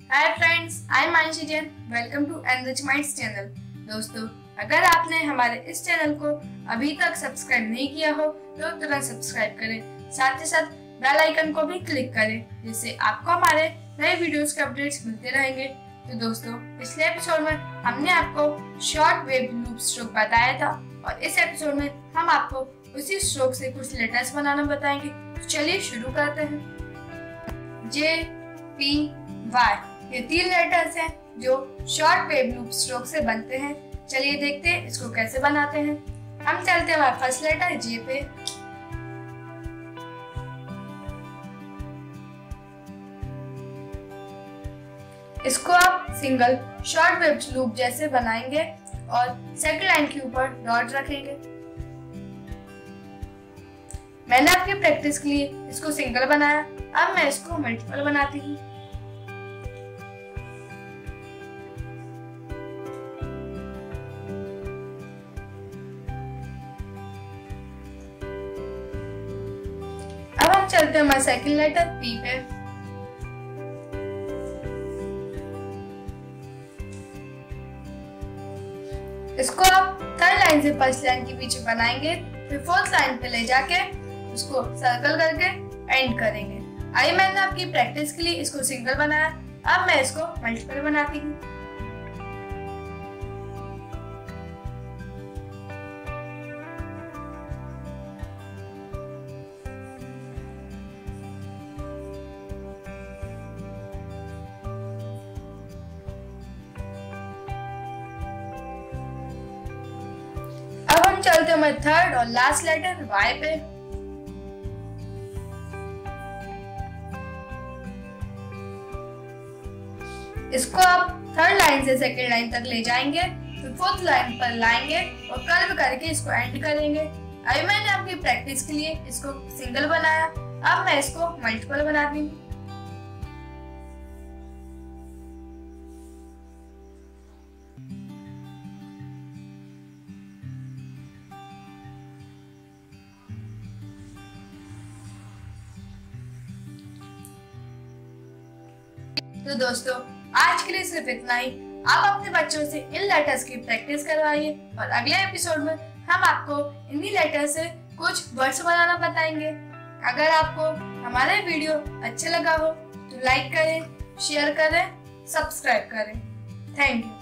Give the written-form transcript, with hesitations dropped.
Hi friends, I am welcome to enrich minds channel. दोस्तों, अगर आपने हमारे इस चैनल को अभी तक सब्सक्राइब नहीं किया हो तो तुरंत सब्सक्राइब करें, साथ ही साथ बेल आइकन को भी क्लिक करें, जिससे आपको हमारे नए वीडियोस के अपडेट्स मिलते रहेंगे। तो दोस्तों, पिछले एपिसोड में हमने आपको शॉर्ट वेव लूप स्ट्रोक बताया था और इस एपिसोड में हम आपको उसी स्ट्रोक से कुछ लेटर्स बनाना बताएंगे। तो चलिए शुरू करते हैं। जे, पी, वाई, ये 3 लेटर्स हैं जो शॉर्ट वेव लूप स्ट्रोक से बनते हैं। चलिए देखते हैं इसको कैसे बनाते हैं। हम चलते हैं फर्स्ट लेटर जे पे। इसको आप सिंगल शॉर्ट वेव लूप जैसे बनाएंगे और सेकंड लाइन के ऊपर डॉट रखेंगे। मैंने आपकी प्रैक्टिस के लिए इसको सिंगल बनाया, अब मैं इसको मल्टीपल बनाती हूँ। अब हम चलते हैं हमारे सेकंड लेटर पी पे। इसको आप थर्ड लाइन से फर्स्ट लाइन के पीछे बनाएंगे, फिर फोर्थ लाइन पे ले जाके उसको सर्कल करके एंड करेंगे। आइए, मैंने आपकी प्रैक्टिस के लिए इसको सिंगल बनाया, अब मैं इसको मल्टीपल बनाती हूँ। अब हम चलते हैं थर्ड और लास्ट लेटर वाई पे। इसको आप थर्ड लाइन से सेकंड लाइन तक ले जाएंगे, फिर फोर्थ लाइन पर लाएंगे और कर्व करके इसको एंड करेंगे। अभी मैंने आपकी प्रैक्टिस के लिए इसको सिंगल बनाया, अब मैं इसको मल्टीपल बनाती हूँ। तो दोस्तों, आज के लिए सिर्फ इतना ही। आप अपने बच्चों से इन लेटर्स की प्रैक्टिस करवाइए और अगले एपिसोड में हम आपको इन्हीं लेटर से कुछ वर्ड्स बनाना बताएंगे। अगर आपको हमारा वीडियो अच्छा लगा हो तो लाइक करें, शेयर करें, सब्सक्राइब करें। Thank you.